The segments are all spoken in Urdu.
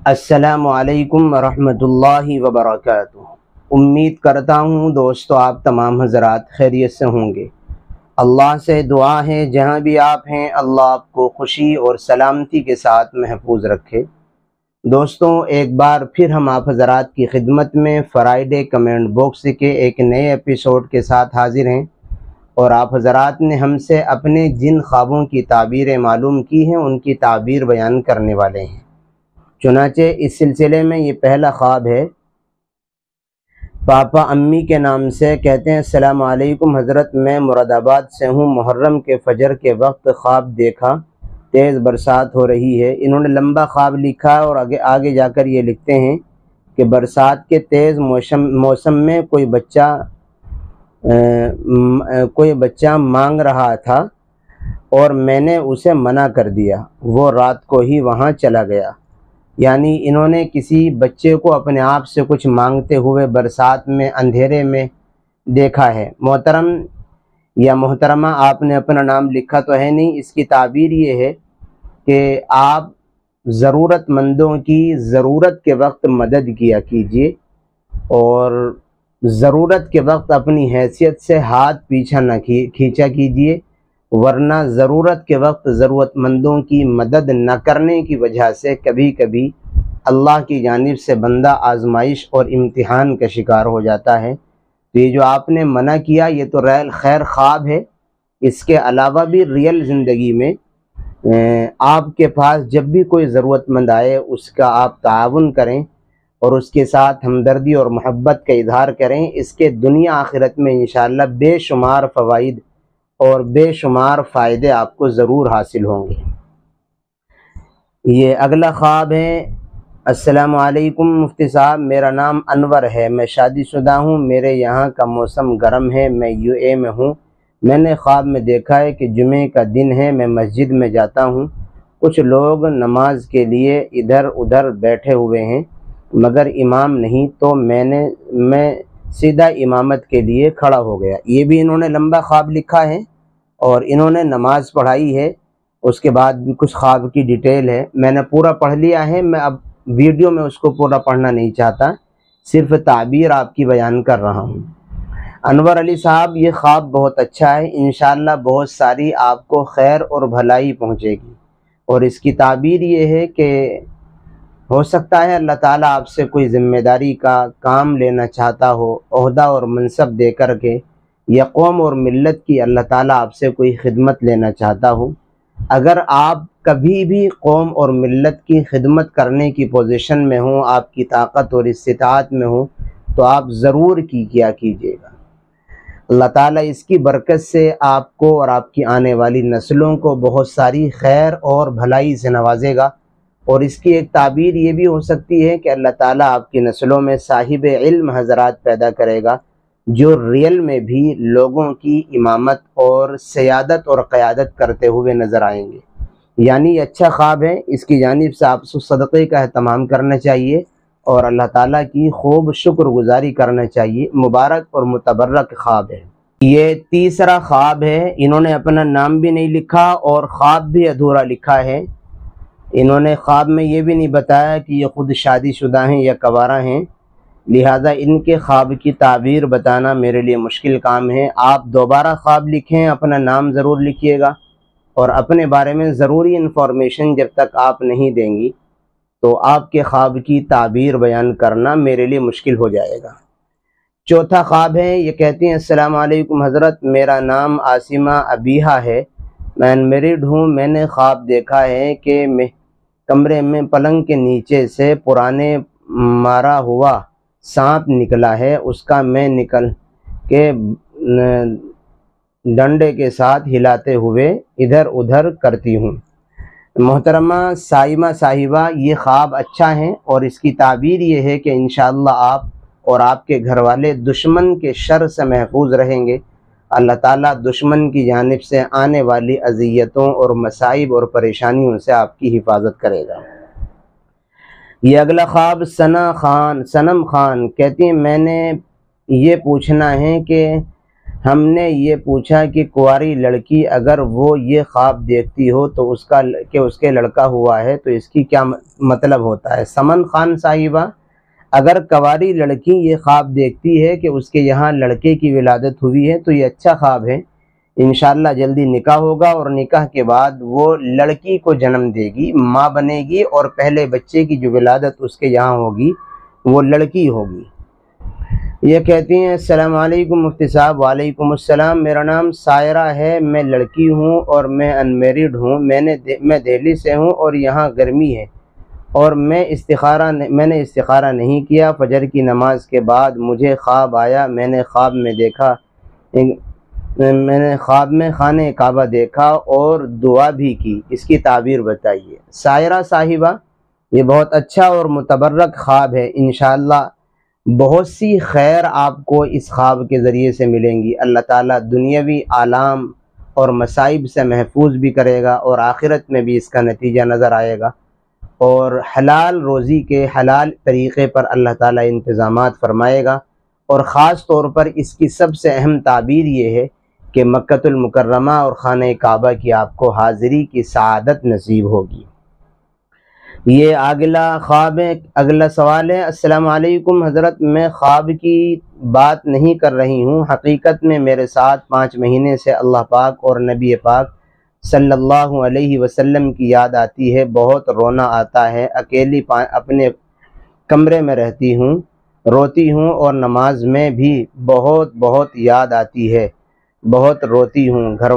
السلام علیکم ورحمۃ اللہ وبرکاتہ۔ امید کرتا ہوں دوستو آپ تمام حضرات خیریت سے ہوں گے۔ اللہ سے دعا ہے جہاں بھی آپ ہیں اللہ آپ کو خوشی اور سلامتی کے ساتھ محفوظ رکھے۔ دوستوں ایک بار پھر ہم آپ حضرات کی خدمت میں فرائیڈے کمنٹ باکس کے ایک نئے ایپیسوڈ کے ساتھ حاضر ہیں، اور آپ حضرات نے ہم سے اپنے جن خوابوں کی تعبیریں معلوم کی ہیں ان کی تعبیر بیان کرنے والے ہیں۔ چنانچہ اس سلسلے میں یہ پہلا خواب ہے۔ پاپا امی کے نام سے کہتے ہیں، السلام علیکم حضرت، میں مراد آباد سے ہوں۔ محرم کے فجر کے وقت خواب دیکھا تیز برسات ہو رہی ہے۔ انہوں نے لمبا خواب لکھا اور آگے جا کر یہ لکھتے ہیں کہ برسات کے تیز موسم میں کوئی بچہ مانگ رہا تھا اور میں نے اسے منع کر دیا، وہ رات کو ہی وہاں چلا گیا۔ یعنی انہوں نے کسی بچے کو اپنے آپ سے کچھ مانگتے ہوئے برسات میں اندھیرے میں دیکھا ہے۔ محترم یا محترمہ، آپ نے اپنا نام لکھا تو ہے نہیں، اس کی تعبیر یہ ہے کہ آپ ضرورت مندوں کی ضرورت کے وقت مدد کیا کیجیے، اور ضرورت کے وقت اپنی حیثیت سے ہاتھ پیچھا نہ کھینچا کیجیے، ورنہ ضرورت کے وقت ضرورت مندوں کی مدد نہ کرنے کی وجہ سے کبھی کبھی اللہ کی جانب سے بندہ آزمائش اور امتحان کا شکار ہو جاتا ہے۔ تو یہ جو آپ نے منع کیا یہ تو خیر خواب ہے، اس کے علاوہ بھی ریئل زندگی میں آپ کے پاس جب بھی کوئی ضرورت مند آئے اس کا آپ تعاون کریں اور اس کے ساتھ ہمدردی اور محبت کا اظہار کریں۔ اس کے دنیا آخرت میں انشاءاللہ بے شمار فوائد اور بے شمار فائدے آپ کو ضرور حاصل ہوں گے۔ یہ اگلا خواب ہے۔ السلام علیکم مفتی صاحب، میرا نام انور ہے، میں شادی شدہ ہوں، میرے یہاں کا موسم گرم ہے، میں یو اے میں ہوں۔ میں نے خواب میں دیکھا ہے کہ جمعے کا دن ہے، میں مسجد میں جاتا ہوں، کچھ لوگ نماز کے لیے ادھر ادھر بیٹھے ہوئے ہیں مگر امام نہیں، تو میں سیدھا امامت کے لیے کھڑا ہو گیا۔ یہ بھی انہوں نے لمبا خواب لکھا ہے اور انہوں نے نماز پڑھائی ہے، اس کے بعد بھی کچھ خواب کی ڈیٹیل ہے، میں نے پورا پڑھ لیا ہے، میں اب ویڈیو میں اس کو پورا پڑھنا نہیں چاہتا، صرف تعبیر آپ کی بیان کر رہا ہوں۔ انور علی صاحب، یہ خواب بہت اچھا ہے، انشاءاللہ بہت ساری آپ کو خیر اور بھلائی پہنچے گی، اور اس کی تعبیر یہ ہے کہ ہو سکتا ہے اللہ تعالیٰ آپ سے کوئی ذمہ داری کا کام لینا چاہتا ہو، عہدہ اور منصب دے کر کے، یا قوم اور ملت کی اللہ تعالیٰ آپ سے کوئی خدمت لینا چاہتا ہو۔ اگر آپ کبھی بھی قوم اور ملت کی خدمت کرنے کی پوزیشن میں ہوں، آپ کی طاقت اور استطاعت میں ہوں، تو آپ ضرور کیا کیجیے گا۔ اللہ تعالیٰ اس کی برکت سے آپ کو اور آپ کی آنے والی نسلوں کو بہت ساری خیر اور بھلائی سے نوازے گا۔ اور اس کی ایک تعبیر یہ بھی ہو سکتی ہے کہ اللہ تعالیٰ آپ کی نسلوں میں صاحب علم حضرات پیدا کرے گا جو ریئل میں بھی لوگوں کی امامت اور سیادت اور قیادت کرتے ہوئے نظر آئیں گے۔ یعنی یہ اچھا خواب ہے، اس کی جانب سے آپ صدقے کا اہتمام کرنا چاہیے اور اللہ تعالیٰ کی خوب شکر گزاری کرنا چاہیے۔ مبارک اور متبرک خواب ہے۔ یہ تیسرا خواب ہے، انہوں نے اپنا نام بھی نہیں لکھا اور خواب بھی ادھورا لکھا ہے۔ انہوں نے خواب میں یہ بھی نہیں بتایا کہ یہ خود شادی شدہ ہیں یا کنوارہ ہیں، لہذا ان کے خواب کی تعبیر بتانا میرے لیے مشکل کام ہے۔ آپ دوبارہ خواب لکھیں، اپنا نام ضرور لکھیے گا، اور اپنے بارے میں ضروری انفارمیشن جب تک آپ نہیں دیں گی تو آپ کے خواب کی تعبیر بیان کرنا میرے لیے مشکل ہو جائے گا۔ چوتھا خواب ہے، یہ کہتی ہیں، السلام علیکم حضرت، میرا نام عاصمہ ابیہا ہے، میں انمیرڈ ہوں، میں نے خواب دیکھا ہے کہ کمرے میں پلنگ کے نیچے سے پرانے مارا ہوا سانپ نکلا ہے، اس کا میں نکل کے ڈنڈے کے ساتھ ہلاتے ہوئے ادھر ادھر کرتی ہوں۔ محترمہ سائمہ صاحبہ، یہ خواب اچھا ہے اور اس کی تعبیر یہ ہے کہ انشاءاللہ آپ اور آپ کے گھر والے دشمن کے شر سے محفوظ رہیں گے۔ اللہ تعالیٰ دشمن کی جانب سے آنے والی اذیتوں اور مصائب اور پریشانیوں سے آپ کی حفاظت کرے گا۔ یہ اگلا خواب صنم خان کہتی ہیں، میں نے یہ پوچھنا ہے کہ ہم نے یہ پوچھا کہ کنواری لڑکی اگر وہ یہ خواب دیکھتی ہو تو اس کے لڑکا ہوا ہے تو اس کی کیا مطلب ہوتا ہے؟ سمن خان صاحبہ، اگر کنواری لڑکی یہ خواب دیکھتی ہے کہ اس کے یہاں لڑکے کی ولادت ہوئی ہے تو یہ اچھا خواب ہے، انشاءاللہ جلدی نکاح ہوگا، اور نکاح کے بعد وہ لڑکی کو جنم دے گی، ماں بنے گی، اور پہلے بچے کی جو ولادت اس کے یہاں ہوگی وہ لڑکی ہوگی۔ یہ کہتی ہیں السلام علیکم مفتی صاحب۔ وعلیکم السلام، میرا نام سائرہ ہے، میں لڑکی ہوں اور میں ان میریڈ ہوں، میں دہلی سے ہوں اور یہاں گرمی ہے، اور میں نے استخارہ نہیں کیا۔ فجر کی نماز کے بعد مجھے خواب آیا، میں نے خواب میں خانہ کعبہ دیکھا اور دعا بھی کی، اس کی تعبیر بتائیے۔ سائرہ صاحبہ، یہ بہت اچھا اور متبرک خواب ہے، انشاءاللہ بہت سی خیر آپ کو اس خواب کے ذریعے سے ملیں گی۔ اللہ تعالیٰ دنیاوی آلام اور مصائب سے محفوظ بھی کرے گا، اور آخرت میں بھی اس کا نتیجہ نظر آئے گا، اور حلال روزی کے حلال طریقے پر اللہ تعالیٰ انتظامات فرمائے گا۔ اور خاص طور پر اس کی سب سے اہم تعبیر یہ ہے کہ مکۃ المکرمہ اور خانہ کعبہ کی آپ کو حاضری کی سعادت نصیب ہوگی۔ یہ اگلا سوال ہے۔ السلام علیکم حضرت، میں خواب کی بات نہیں کر رہی ہوں، حقیقت میں میرے ساتھ 5 مہینے سے اللہ پاک اور نبی پاک صلی اللہ علیہ وسلم کی یاد آتی ہے، بہت رونا آتا ہے، اکیلی اپنے کمرے میں رہتی ہوں، روتی ہوں، اور نماز میں بھی بہت یاد آتی ہے، بہت روتی ہوں، گھر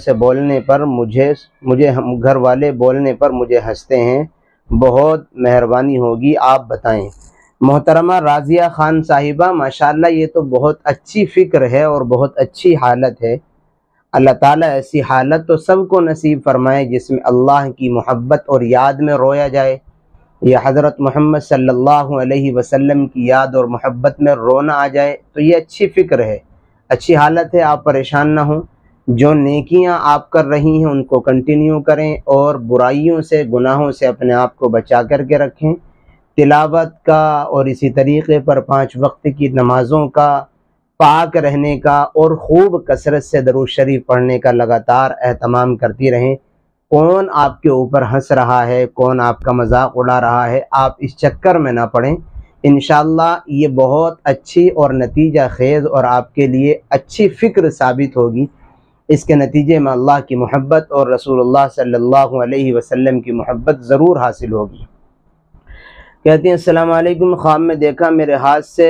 والے بولنے پر مجھے ہنستے ہیں، بہت مہربانی ہوگی آپ بتائیں۔ محترمہ راضیہ خان صاحبہ، ماشاءاللہ یہ تو بہت اچھی فکر ہے اور بہت اچھی حالت ہے۔ اللہ تعالیٰ ایسی حالت تو سب کو نصیب فرمائے جس میں اللہ کی محبت اور یاد میں رویا جائے، یا حضرت محمد صلی اللہ علیہ وسلم کی یاد اور محبت میں رونا آ جائے، تو یہ اچھی فکر ہے، اچھی حالت ہے، آپ پریشان نہ ہوں۔ جو نیکیاں آپ کر رہی ہیں ان کو کنٹینیو کریں، اور برائیوں سے، گناہوں سے اپنے آپ کو بچا کر کے رکھیں، تلاوت کا اور اسی طریقے پر 5 وقت کی نمازوں کا، پاک رہنے کا، اور خوب کثرت سے درود شریف پڑھنے کا لگاتار اہتمام کرتی رہیں۔ کون آپ کے اوپر ہنس رہا ہے، کون آپ کا مذاق اڑا رہا ہے، آپ اس چکر میں نہ پڑیں، انشاءاللہ یہ بہت اچھی اور نتیجہ خیز اور آپ کے لیے اچھی فکر ثابت ہوگی۔ اس کے نتیجے میں اللہ کی محبت اور رسول اللہ صلی اللہ علیہ وسلم کی محبت ضرور حاصل ہوگی۔ کہتے ہیں السلام علیکم، خواب میں دیکھا میرے ہاتھ سے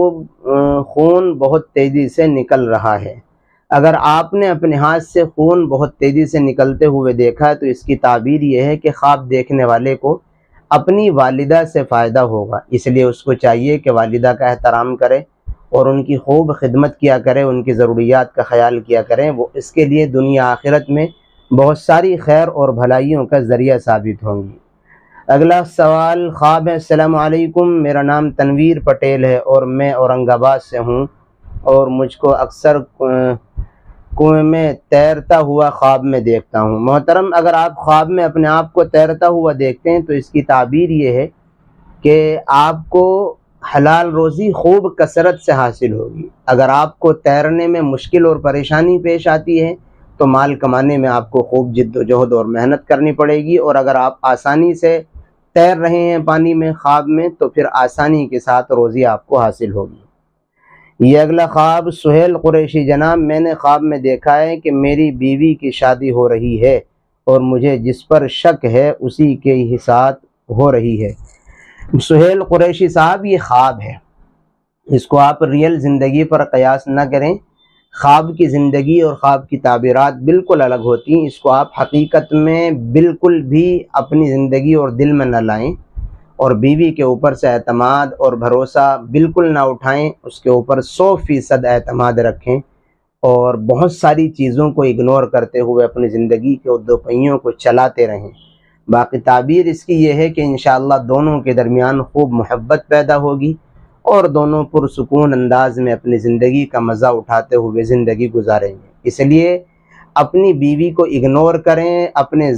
خون بہت تیزی سے نکل رہا ہے۔ اگر آپ نے اپنے ہاتھ سے خون بہت تیزی سے نکلتے ہوئے دیکھا تو اس کی تعبیر یہ ہے کہ خواب دیکھنے والے کو اپنی والدہ سے فائدہ ہوگا، اس لیے اس کو چاہیے کہ والدہ کا احترام کرے اور ان کی خوب خدمت کیا کرے، ان کی ضروریات کا خیال کیا کریں، وہ اس کے لیے دنیا آخرت میں بہت ساری خیر اور بھلائیوں کا ذریعہ ثابت ہوں گی۔ اگلا سوال خواب ہے۔ السلام علیکم، میرا نام تنویر پٹیل ہے اور میں اورنگ آباد سے ہوں، اور مجھ کو اکثر کنویں میں تیرتا ہوا خواب میں دیکھتا ہوں۔ محترم، اگر آپ خواب میں اپنے آپ کو تیرتا ہوا دیکھتے ہیں تو اس کی تعبیر یہ ہے کہ آپ کو حلال روزی خوب کثرت سے حاصل ہوگی۔ اگر آپ کو تیرنے میں مشکل اور پریشانی پیش آتی ہے تو مال کمانے میں آپ کو خوب جد و جہد اور محنت کرنی پڑے گی، اور اگر آپ آسانی سے تیر رہے ہیں پانی میں خواب میں تو پھر آسانی کے ساتھ روزی آپ کو حاصل ہوگی۔ یہ اگلا خواب سہیل قریشی جناب، میں نے خواب میں دیکھا ہے کہ میری بیوی کی شادی ہو رہی ہے اور مجھے جس پر شک ہے اسی کے ہی ساتھ ہو رہی ہے۔ سہیل قریشی صاحب، یہ خواب ہے، اس کو آپ ریئل زندگی پر قیاس نہ کریں۔ خواب کی زندگی اور خواب کی تعبیرات بالکل الگ ہوتی ہیں، اس کو آپ حقیقت میں بالکل بھی اپنی زندگی اور دل میں نہ لائیں، اور بیوی کے اوپر سے اعتماد اور بھروسہ بالکل نہ اٹھائیں، اس کے اوپر 100% اعتماد رکھیں، اور بہت ساری چیزوں کو اگنور کرتے ہوئے اپنی زندگی کے 2 پہیوں کو چلاتے رہیں۔ باقی تعبیر اس کی یہ ہے کہ انشاءاللہ دونوں کے درمیان خوب محبت پیدا ہوگی، اور دونوں پرسکون انداز میں اپنی زندگی کا مزہ اٹھاتے ہوئے زندگی گزاریں گے۔ اس لیے اپنی بیوی کو اگنور کریں، اپنے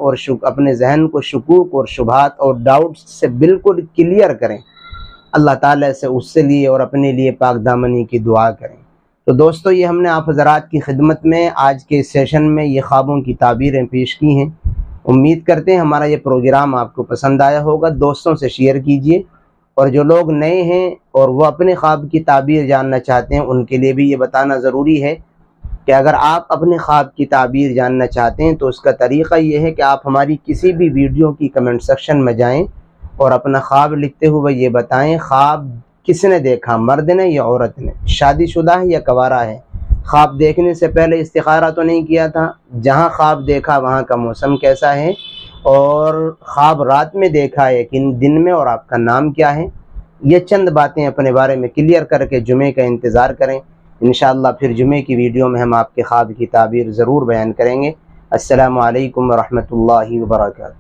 ذہن کو شکوک اور شبہات اور ڈاؤٹس سے بالکل کلیئر کریں، اللہ تعالیٰ سے اس سے لیے اور اپنے لیے پاک دامنی کی دعا کریں۔ تو دوستو یہ ہم نے آپ حضرات کی خدمت میں آج کے سیشن میں یہ خوابوں کی تعبیریں پیش کی ہیں۔ امید کرتے ہیں ہمارا یہ پروگرام آپ کو پسند آیا ہوگا۔ دوستوں سے شیئر کیجئے، اور جو لوگ نئے ہیں اور وہ اپنے خواب کی تعبیر جاننا چاہتے ہیں ان کے لیے بھی یہ بتانا ضروری ہے کہ اگر آپ اپنے خواب کی تعبیر جاننا چاہتے ہیں تو اس کا طریقہ یہ ہے کہ آپ ہماری کسی بھی ویڈیو کی کمنٹ سیکشن میں جائیں اور اپنا خواب لکھتے ہوئے یہ بتائیں خواب کس نے دیکھا، مرد نے یا عورت نے، شادی شدہ ہے یا کنوارا ہے، خواب دیکھنے سے پہلے استخارہ تو نہیں کیا تھا، جہاں خواب دیکھا وہاں کا موسم کیسا ہے، اور خواب رات میں دیکھا ہے کہ دن میں، اور آپ کا نام کیا ہے۔ یہ چند باتیں اپنے بارے میں کلیئر کر کے جمعے کا انتظار کریں۔ انشاءاللہ پھر جمعے کی ویڈیو میں ہم آپ کے خواب کی تعبیر ضرور بیان کریں گے۔ السلام علیکم ورحمۃ اللہ وبرکاتہ۔